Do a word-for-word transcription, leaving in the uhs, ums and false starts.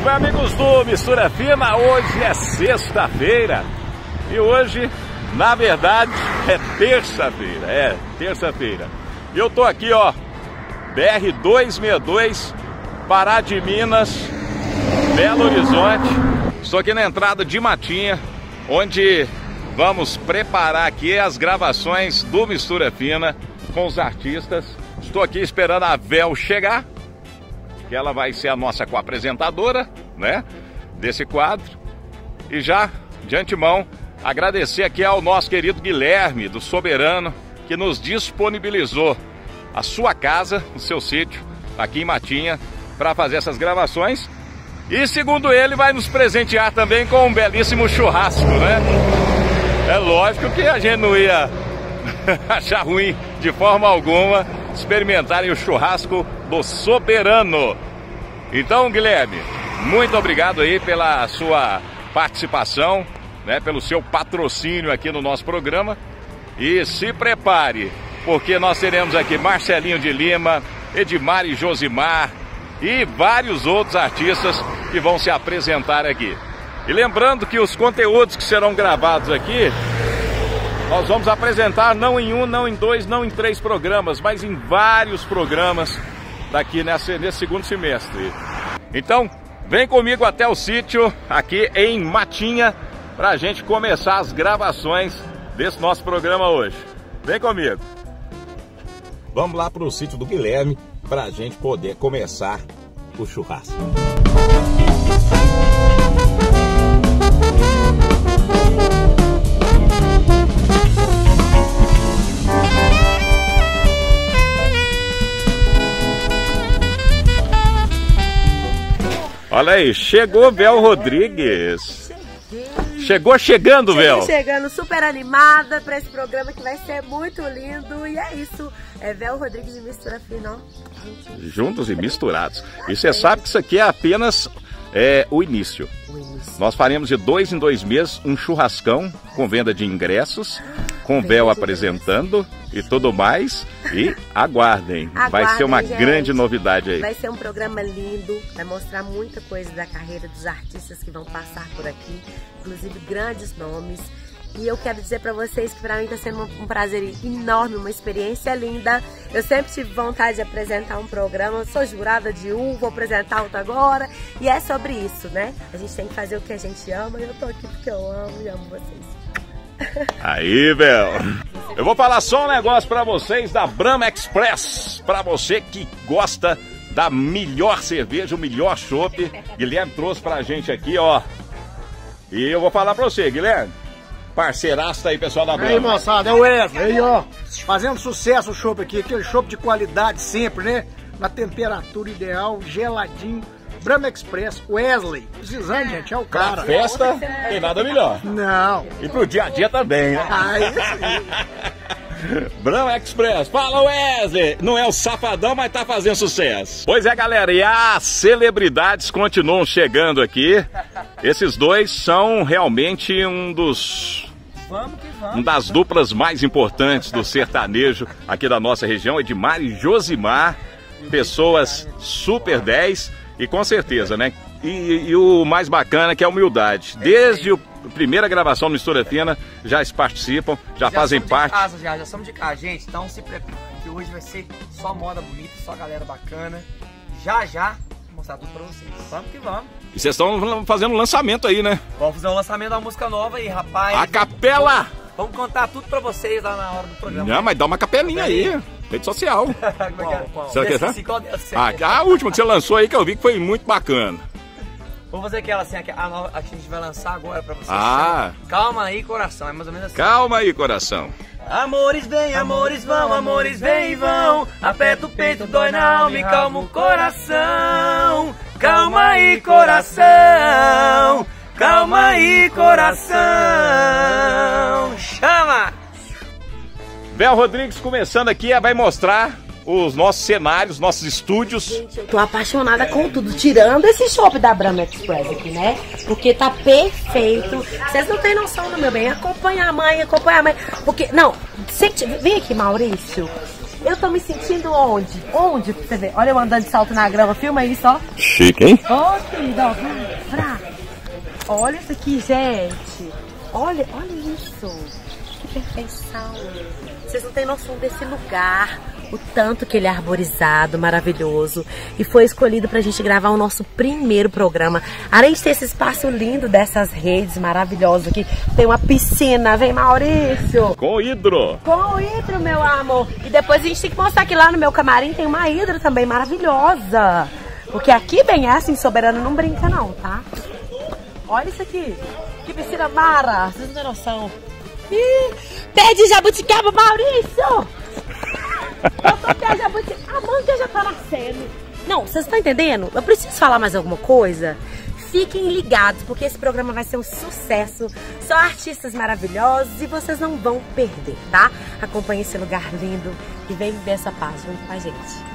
bem, amigos do Mistura Fina? Hoje é sexta-feira e hoje, na verdade, é terça-feira. É, terça-feira. E eu tô aqui, ó, B R duzentos e sessenta e dois, Pará de Minas, Belo Horizonte. Estou aqui na entrada de Matinha, onde vamos preparar aqui as gravações do Mistura Fina com os artistas. Estou aqui esperando a Vel chegar, que ela vai ser a nossa co-apresentadora, né, desse quadro. E já, de antemão, agradecer aqui ao nosso querido Guilherme, do Soberano, que nos disponibilizou a sua casa, o seu sítio, aqui em Matinha, para fazer essas gravações. E, segundo ele, vai nos presentear também com um belíssimo churrasco, né? É lógico que a gente não ia achar ruim de forma alguma experimentarem o churrasco do Soberano. Então, Guilherme, muito obrigado aí pela sua participação, né, pelo seu patrocínio aqui no nosso programa. E se prepare, porque nós teremos aqui Marcelinho de Lima, Edmar e Josimar e vários outros artistas que vão se apresentar aqui. E lembrando que os conteúdos que serão gravados aqui, nós vamos apresentar não em um, não em dois, não em três programas, mas em vários programas daqui nesse, nesse segundo semestre. Então, vem comigo até o sítio, aqui em Matinha, para a gente começar as gravações desse nosso programa hoje. Vem comigo. Vamos lá para o sítio do Guilherme, para a gente poder começar o churrasco. Olha aí, chegou Vel Rodrigues. Chegou chegando, Vel. Cheguei chegando, super animada para esse programa que vai ser muito lindo. E é isso, é Vel Rodrigues e Mistura Fina. Juntos e misturados. E você sabe que isso aqui é apenas é, o início. o início. Nós faremos de dois em dois meses um churrascão com venda de ingressos, com Vel apresentando e tudo mais. E aguardem, aguardem vai ser uma gente. grande novidade aí. Vai ser um programa lindo, vai mostrar muita coisa da carreira dos artistas que vão passar por aqui, inclusive grandes nomes. E eu quero dizer pra vocês que pra mim tá sendo um prazer enorme, uma experiência linda. Eu sempre tive vontade de apresentar um programa, eu sou jurada de um, vou apresentar outro agora. E é sobre isso, né? A gente tem que fazer o que a gente ama e eu tô aqui porque eu amo e amo vocês. Aí, Vel. Eu vou falar só um negócio pra vocês da Brahma Express. Pra você que gosta da melhor cerveja, o melhor chopp. Guilherme trouxe pra gente aqui, ó. E eu vou falar pra você, Guilherme. Parceiraço aí, pessoal da Brahma. Aí, moçada, é o Wesley. Aí, ó. Fazendo sucesso o chopp aqui. Aquele chopp de qualidade sempre, né? Na temperatura ideal, geladinho. Brahma Express, Wesley. Precisando, gente, é o cara. Pra festa, tem nada melhor. Não. E pro dia a dia também, né? Ah, isso. Brahma Express, fala Wesley! Não é o safadão, mas tá fazendo sucesso. Pois é, galera, e as celebridades continuam chegando aqui. Esses dois são realmente um dos... Vamos que vamos. Um das duplas mais importantes do sertanejo aqui da nossa região, Edmar e Josimar. Pessoas super dez. E com certeza, né? E, e o mais bacana que é a humildade. Desde a primeira gravação do Mistura Fina, já participam, já, já fazem parte. De casa, já, já somos de casa, gente. Então se prepare, que hoje vai ser só moda bonita, só galera bacana. Já, já, vou mostrar tudo pra vocês. Vamos que vamos. E vocês estão fazendo um lançamento aí, né? Vamos fazer um lançamento da música nova aí, rapaz. A capela! Vamos, vamos contar tudo pra vocês lá na hora do programa. Não, mas dá uma capelinha aí. Rede social. Qual, qual? Você quer, tá? Ah, a última que você lançou aí que eu vi que foi muito bacana. Vou fazer aquela assim, a nova a que a gente vai lançar agora pra vocês. Ah. Calma aí, coração. É mais ou menos assim. Calma aí, coração. Amores vêm, amores vão, amores vêm e vão. Aperta o peito, dói na alma e calma o coração. Calma aí, coração. Calma aí, coração. Chama! Vel Rodrigues começando aqui, vai mostrar os nossos cenários, nossos estúdios. Gente, eu tô apaixonada com tudo, tirando esse chopp da Brahma Express aqui, né? Porque tá perfeito. Vocês não têm noção do meu bem. Acompanha a mãe, acompanha a mãe. Porque, não, vem aqui, Maurício. Eu tô me sentindo onde? Onde? Pra você ver. Olha eu andando de salto na grama. Filma isso, ó. Chique, hein? Ô, oh, querido, ó. Pra, pra. Olha isso aqui, gente. Olha, olha isso. Que perfeição. Vocês não têm noção desse lugar. O tanto que ele é arborizado, maravilhoso. E foi escolhido pra gente gravar o nosso primeiro programa. Além de ter esse espaço lindo dessas redes maravilhosas aqui. Tem uma piscina, vem Maurício. Com hidro. Com hidro, meu amor. E depois a gente tem que mostrar que lá no meu camarim tem uma hidro também maravilhosa. Porque aqui, bem assim, Soberano não brinca não, tá? Olha isso aqui. Que piscina mara. Vocês não têm noção. Ih, pé de jabuticaba, Maurício. Eu tô pé de jabuticaba. A manga já tá nascendo. Não, vocês estão entendendo? Eu preciso falar mais alguma coisa? Fiquem ligados, porque esse programa vai ser um sucesso. Só artistas maravilhosos e vocês não vão perder, tá? Acompanhe esse lugar lindo e vem viver essa paz junto com a gente.